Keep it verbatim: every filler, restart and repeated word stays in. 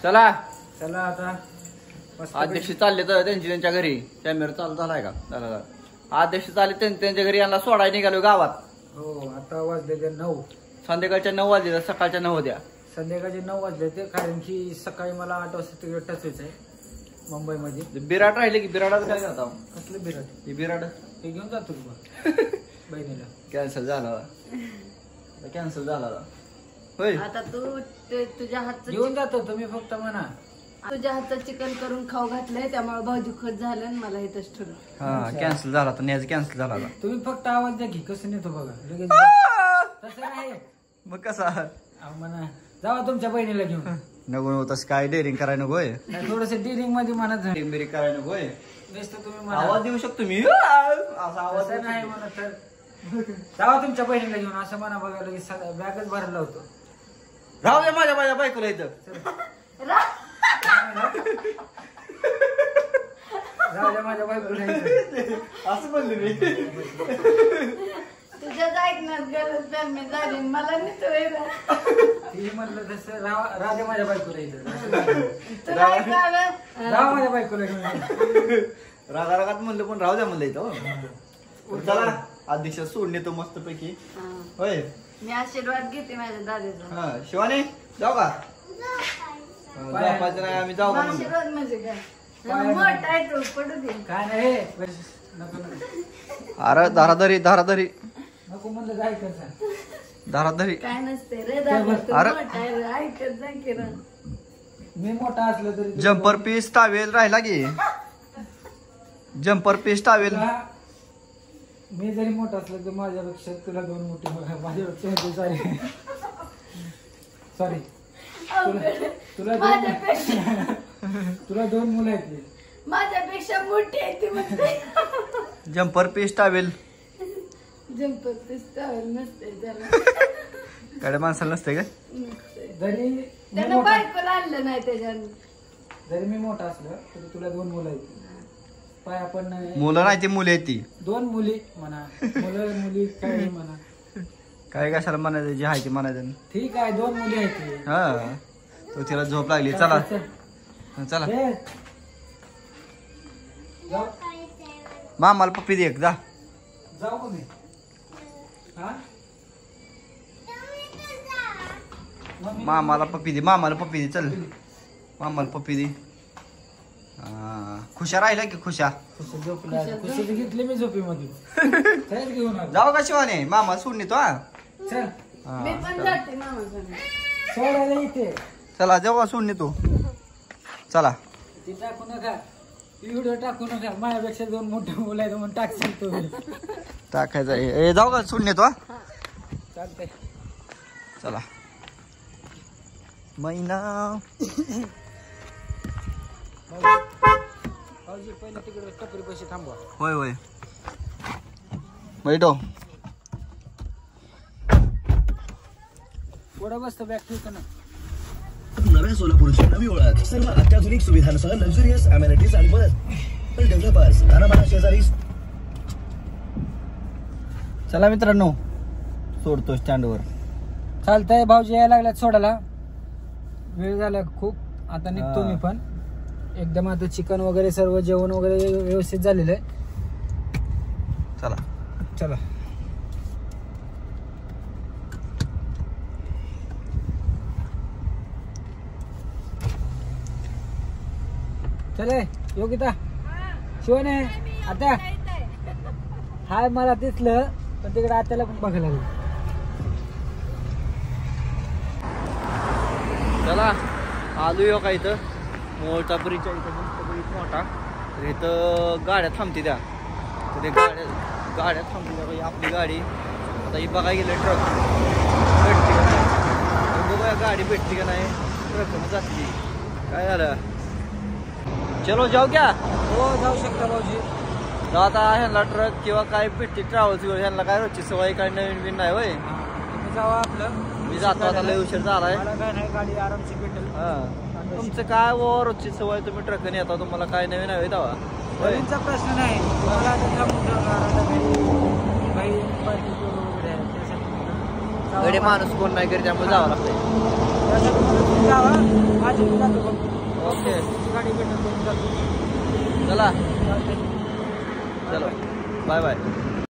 चला चला आता अध्यक्ष चालले तर त्यांची त्यांच्या घरी. कॅमेरा चालू झालाय का? झाला. अध्यक्ष चालले त्यांच्या घरी, यांना सोडायला निघालो गावात. हो आता वाजले ते नऊ, संध्याकाळच्या नऊ वाजले, सकाळच्या नऊ होत्या. संध्याकाळचे नऊ वाजले ते, कारण की सकाळी मला आठ वाजता तिकडे टचायचं आहे मुंबईमध्ये. बिराट राहिले की बिराडात काय करता? कसलं बिराट? हे बिराड हे घेऊन जातो तुला बहिणीला. कॅन्सल झाला, कॅन्सल झाला होय. आता तू ते तुझ्या हातचं घेऊन जातो तुम्ही, फक्त म्हणा. तुझ्या हातचं चिकन करून खाऊ घातलंय, त्यामुळे भाऊजी खुश झालं आणि मला इथंच ठरलं. हा कॅन्सल झाला तर न्यायचं कॅन्सल झाला. तुम्ही फक्त आवाज द्या की कसं नेतो बघा लगेच. तसं नाही मग कसा म्हणा, जावा तुमच्या बहिणीला घेऊन. नको नको तसं काय डेअरिंग करायला नको होय. थोडस डिरिंग मध्ये म्हणत झाली डेअरिंग करायला नको होय. नुसतं तुम्ही आवाज म्हणा. देऊ शकतो मी असा आवाज असं नाही म्हणत तर जावा तुमच्या बहिणीला घेऊन असं म्हणा बघा, लगेच बॅगच भरला होतो. राहू दे माझ्या माझ्या बायकोला इथं. राहू द्या माझ्या बायकोला इथं. असं म्हणलं मी. तुझ्याच ऐकण्यात गरज फॅमिली झाली, मला नाही तो ती म्हणलं तसं राहा, राजा माझ्या बायकोला इथं. तुला ऐकावं. राहा माझ्या बायकोला घेऊन. रागा रागात म्हणलं पण राहू द्या म्हणलं इथं. चला अध्यक्ष सोडून येतो मस्त पैकी होय. मी आशीर्वाद घेते माझ्या दादाचा. हा शिवानी जाऊ का? नाही आम्ही जाऊ का? आशीर्वाद म्हणजे काय? मोठा आहे तो, पडू दे. काय नाही नको अरे धाराधरी धाराधरी नको म्हणलं काय करता. धाराधरी काय नसते रे दादा, तू अरे. मोठा आहे रे, ऐकत जा की रे. मी मोठा असलो तरी जम्पर पीस टावेल राहिला की. Jumper piece towel. मी जरी मोठा असलो तर माझ्यापेक्षा तुला दोन मोठे माझ्यापेक्षा सॉरी सॉरी तुला दोन तुला दोन मुलं आहेत. माझ्यापेक्षा मोठी आहे ती म्हणते. जम्पर पीस टावेल जंपर पिस्तावर नसते त्याला. कडे माणसाला नसते का? नसते. जरी मी त्यानं मोठा बायकोला आणलं नाही त्याच्यानं. जरी मी मोठा असलो तरी तुला दोन मुलं आहेत. पाय आपण मुलं नाही ती मुली आहेत ती. दोन मुली म्हणा, मुलं मुली काही म्हणा, काय कशाला म्हणायचं, जे आहे ते म्हणायचं. ठीक आहे दोन मुली आहेत. हा तो तिला झोप लागली. चला चला हे, जाऊ मामाला पप्पी दे एक जा. जाऊ का मी? हा मम्मी मामाला पप्पी दे, मामाला पप्पी दे. चल मामाला पप्पी दे. हा खुशा राहिला की खुशा. खुशी झोपला. खुशी घेतली मी झोपीमध्ये. चल घेऊन आलो. जाऊ का शिवाने? मामा सोडून येतो. हा चल मी पण जाते मामाकडे. सोडायला इथे चला जाऊ का सोडून येतो. चला ती टाकू नका, व्हिडिओ टाकू नका. माझ्यापेक्षा दोन मोठे मुलं आहेत म्हणून टाकशील तू. टाकायचं आहे. ए जाऊ का सोडून येतो. हा चालतंय चला. मैना भाऊजी पहिले तिकडे टपरी पैसे थांबवा. होय होय बैठो. पुढं बसतो बॅग ठेवतो ना. नव्या सोलापूरची नवी ओळख, सर्व अत्याधुनिक सुविधांसह लक्झरियस अमेनिटीज आणि बस डेव्हलपर्स तानाबाना शेजारी. चला मित्रांनो सोडतो स्टँडवर. चालतंय भाऊजी यायला लागल्यात सोडायला. वेळ झाला खूप, आता निघतो मी पण. एकदम आता चिकन वगैरे सर्व जेवण वगैरे व्यवस्थित झालेलं आहे. चला चला चले योगिता शिवाने आता हाय मला दिसलं पण तिकडे आत्याला पण बघायला लागलं. चला आलो यो का इथं मोठा ब्रिज आहे इथं, मस्त ब्रिज मोठा. तर इथं गाड्या थांबते त्या. तर ते गाड्या गाड्या थांबते त्या. बाई आपली गाडी आता ही बघायला गेलं ट्रक भेटते का नाही. बघूया गाडी भेटते का नाही. ट्रक जाते काय झालं. चलो जाऊ क्या? हो जाऊ शकता भाऊजी. आता ह्यांना ट्रक किंवा काय भेटते ट्रॅव्हल्स ह्यांना काय रोजची सवय काय नवीन बिन नाही होय. तुम्ही जावा आपलं. मी जातो आता लय उशीर झालाय. मला काय नाही, गाडी आरामशी भेटेल. हा तुमचं काय व रोजची सवय तुम्ही ट्रकने येता, तुम्हाला काय नवीन हवे दावा. नवीनचा प्रश्न नाही. तुम्हाला आता थांबून ठेवणार आता काही काही पार्टी वगैरे आहे त्यासाठी गडे माणूस कोण नाही घरी त्यामुळे जावं लागतंय. त्यासाठी मला तुम्ही जावा, माझी मी जातो बघ. ओके गाडी भेटत जातो. चला चालतंय. चलो बाय बाय.